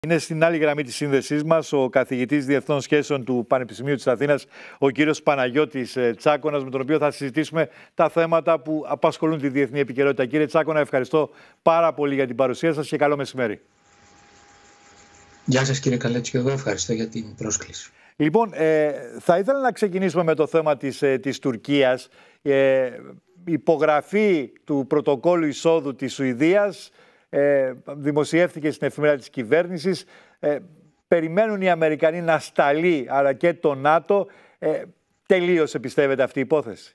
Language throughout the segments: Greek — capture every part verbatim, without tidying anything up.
Είναι στην άλλη γραμμή της σύνδεσής μας ο καθηγητής Διεθνών Σχέσεων του Πανεπιστημίου της Αθήνας, ο κύριος Παναγιώτης Τσάκωνας, με τον οποίο θα συζητήσουμε τα θέματα που απασχολούν τη διεθνή επικαιρότητα. Κύριε Τσάκωνα, ευχαριστώ πάρα πολύ για την παρουσία σας και καλό μεσημέρι. Γεια σας κύριε Καλέτσι, και εγώ ευχαριστώ για την πρόσκληση. Λοιπόν, ε, θα ήθελα να ξεκινήσουμε με το θέμα της, ε, της Τουρκίας. Ε, υπογραφή του πρωτοκόλλου εισόδου της Σουηδίας ε, δημοσιεύθηκε στην εφημερίδα της κυβέρνησης. Ε, περιμένουν οι Αμερικανοί να σταλεί, αλλά και το ΝΑΤΟ. Ε, τελείωσε, πιστεύετε, αυτή η υπόθεση?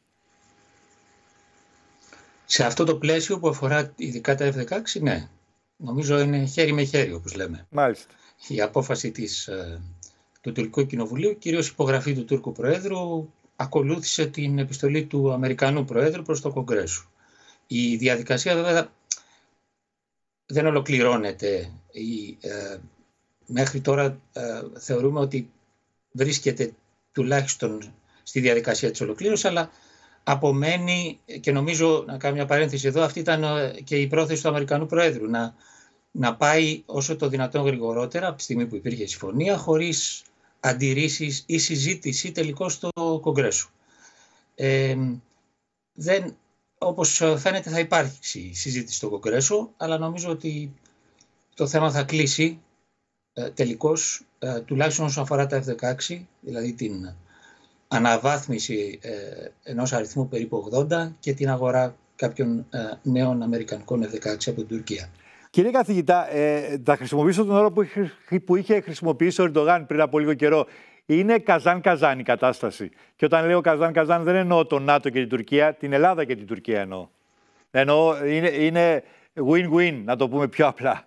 Σε αυτό το πλαίσιο που αφορά ειδικά τα εφ δεκαέξι, ναι. Νομίζω είναι χέρι με χέρι, όπως λέμε. Μάλιστα. Η απόφαση της, του Τουρκικού Κοινοβουλίου, κυρίως υπογραφή του Τούρκου Προέδρου, ακολούθησε την επιστολή του Αμερικανού Προέδρου προς το Κογκρέσο. Η διαδικασία βέβαια δεν ολοκληρώνεται. Η, ε, μέχρι τώρα ε, θεωρούμε ότι βρίσκεται τουλάχιστον στη διαδικασία της ολοκλήρωσης, αλλά απομένει, και νομίζω, να κάνω μια παρένθεση εδώ, αυτή ήταν και η πρόθεση του Αμερικανού Προέδρου, να, να πάει όσο το δυνατόν γρηγορότερα, από τη στιγμή που υπήρχε συμφωνία, χωρίς αντιρρήσεις ή συζήτηση τελικώς στο Κογκρέσο. Ε, δεν, όπως φαίνεται θα υπάρξει συζήτηση στο Κογκρέσο, αλλά νομίζω ότι το θέμα θα κλείσει ε, τελικώς, ε, τουλάχιστον όσον αφορά τα εφ δεκαέξι, δηλαδή την αναβάθμιση ε, ενός αριθμού περίπου ογδόντα και την αγορά κάποιων ε, νέων αμερικανικών εφ δεκαέξι από την Τουρκία. Κύριε καθηγητά, ε, θα χρησιμοποιήσω τον όρο που είχε, που είχε χρησιμοποιήσει ο Ερντογάν πριν από λίγο καιρό. Είναι καζάν-καζάν η κατάσταση. Και όταν λέω καζάν-καζάν δεν εννοώ τον ΝΑΤΟ και την Τουρκία, την Ελλάδα και την Τουρκία εννοώ. Εννοώ είναι, είναι win-win, να το πούμε πιο απλά.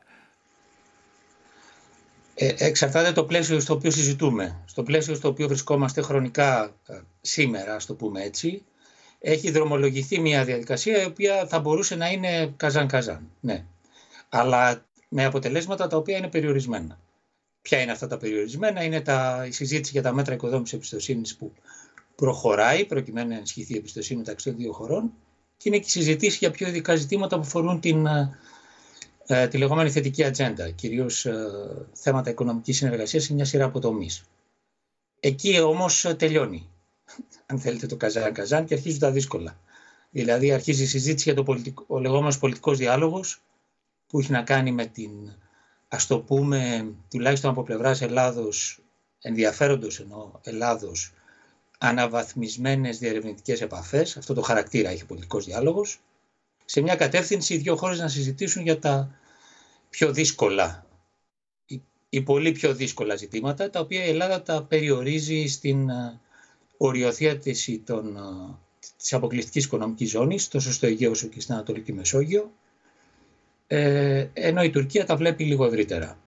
Ε, εξαρτάται το πλαίσιο στο οποίο συζητούμε. Στο πλαίσιο στο οποίο βρισκόμαστε χρονικά ε, σήμερα, ας το πούμε έτσι, έχει δρομολογηθεί μια διαδικασία η οποία θα μπορούσε να είναι καζάν-καζάν. Ναι. Αλλά με αποτελέσματα τα οποία είναι περιορισμένα. Ποια είναι αυτά τα περιορισμένα? Είναι τα, η συζήτηση για τα μέτρα οικοδόμησης εμπιστοσύνης που προχωράει προκειμένου να ενισχυθεί η εμπιστοσύνη μεταξύ των δύο χωρών, και είναι και η συζήτηση για πιο ειδικά ζητήματα που αφορούν την, ε, τη λεγόμενη θετική ατζέντα, κυρίως ε, θέματα οικονομικής συνεργασίας σε μια σειρά από τομείς. Εκεί όμως τελειώνει, αν θέλετε, το καζάν-καζάν και αρχίζουν τα δύσκολα. Δηλαδή αρχίζει η συζήτηση για το πολιτικό, ο λεγόμενος πολιτικός διάλογος, που έχει να κάνει με την, ας το πούμε, τουλάχιστον από πλευράς Ελλάδος, ενδιαφέροντος εννοώ Ελλάδος, αναβαθμισμένες διερευνητικές επαφές. Αυτό το χαρακτήρα έχει πολιτικός διάλογος. Σε μια κατεύθυνση οι δύο χώρες να συζητήσουν για τα πιο δύσκολα, ή πολύ πιο δύσκολα ζητήματα, τα οποία η Ελλάδα τα περιορίζει στην οριοθέτηση των, της αποκλειστικής οικονομικής ζώνης, τόσο στο Αιγαίο όσο και στην Ανατολική Μεσόγειο, ε, ενώ η Τουρκία τα βλέπει λίγο ευρύτερα.